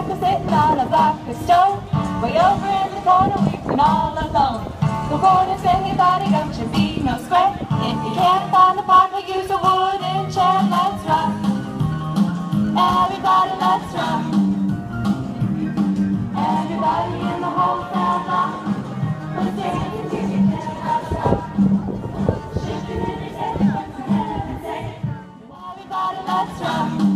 Jack was sitting on a block of stone. Way over in the corner, weeping all alone. The corner said, "Hey buddy, don't you be no square. If you can't find a partner, use a wooden chair. Let's rock, everybody, let's rock. Everybody in the whole town block was dancing till you cannot stop. Shaking in his head, everybody, let's rock.